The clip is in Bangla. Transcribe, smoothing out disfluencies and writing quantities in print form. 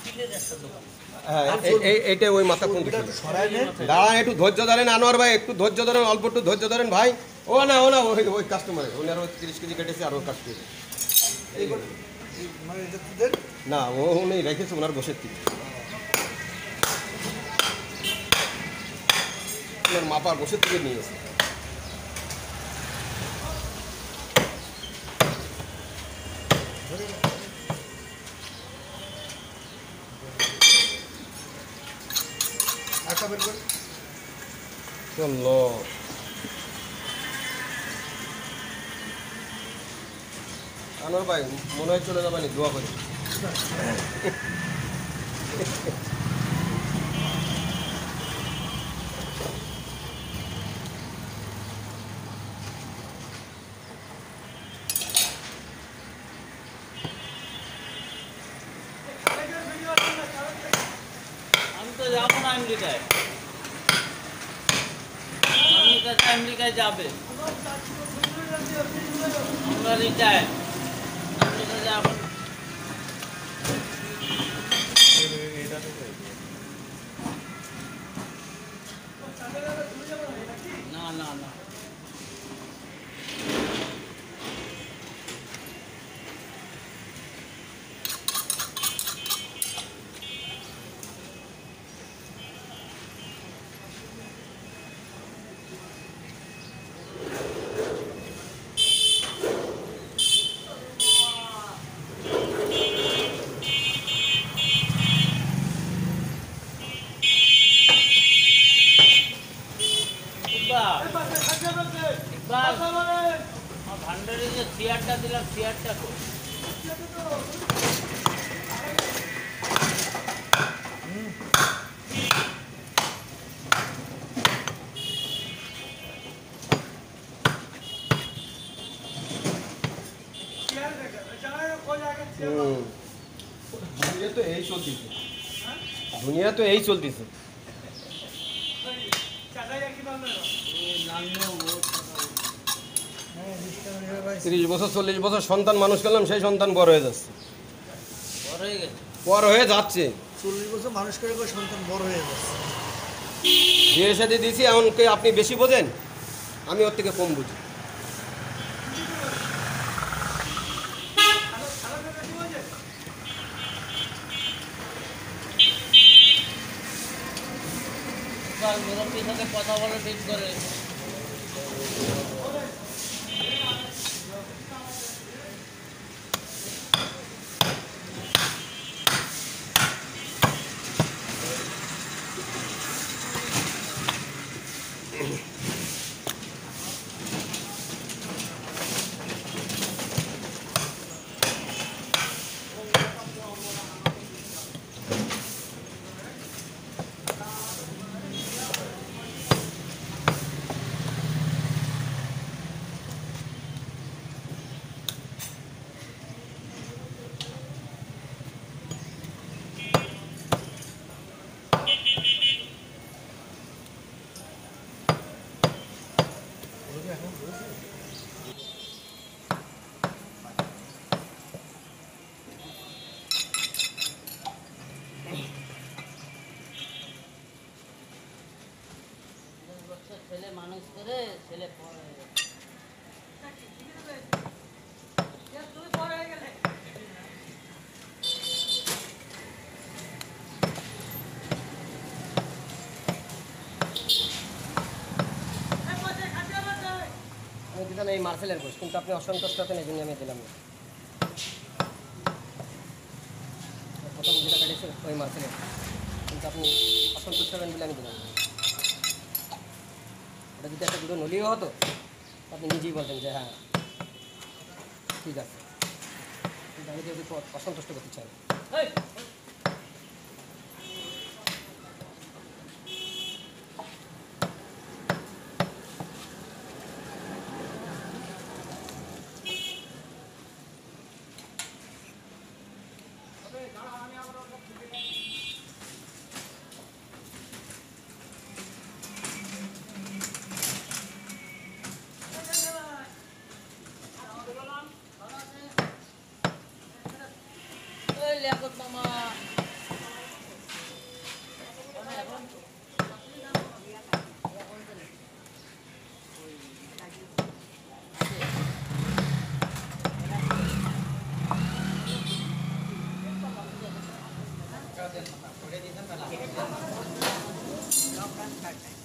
হ্যাঁ এইটা ওই মাথা কোন দিকে দাঁড়ান, একটু ধৈর্য ধরেন আনোয়ার ভাই, একটু ধৈর্য ধরেন, অল্প একটু ধৈর্য ধরেন ভাই। ও না ওই কাস্টমার উনি আরো 30 কেজি কেটেছে, আরো কাটছে না, ও উনি রেখেছে ওনার বসের থেকে ওনার মাপার বসের থেকে নিয়েছে। চলো আনোয়ার ভাই মনে হয় চলে যাবেন, দোয়া করি। আমি তো যাবো না আমেরিকায়, আমেরিকায় যাবে, আমরা রিটায়ার, আমেরিকা যাবো না না না। ভান্ডারে যে চেয়ারটা দিলাম, চেয়ারটা তো দুনিয়া তো এই চলতেছে, দুনিয়া তো এই চলতেছে। 30 বছর 40 বছর সন্তান মানুষ করলাম, সেই সন্তান বড় হয়ে যাচ্ছে, বড় হয়ে যাচ্ছে। 40 বছর মানুষ করে সন্তান বড় হয়ে যাচ্ছে। বিয়ের সাথে দিয়েছি, এমনকি আপনি বেশি বোঝেন, আমি ওর থেকে কম বুঝি। মুরব্বীর সাথে কথা বলে ঠিক করে। ছেলে মানুষ করে ছেলে পড়ে আমি দিলাম এই মার্সেলের কোর্স, কিন্তু আপনি অসন্তুষ্ট হতেন, এই জন্য আমি দিলাম না। প্রথম যেটা কাটিয়েছে ওই মার্সেলের, কিন্তু আপনি অসন্তুষ্ট হবেন বলে আমি দিলাম না। ওটা যদি একটা দুটো নলিও হতো, আপনি নিজেই বলতেন যে হ্যাঁ ঠিক আছে, কিন্তু আমি যদি অসন্তুষ্ট করতে চাই। লিয়াকত মামা টাটা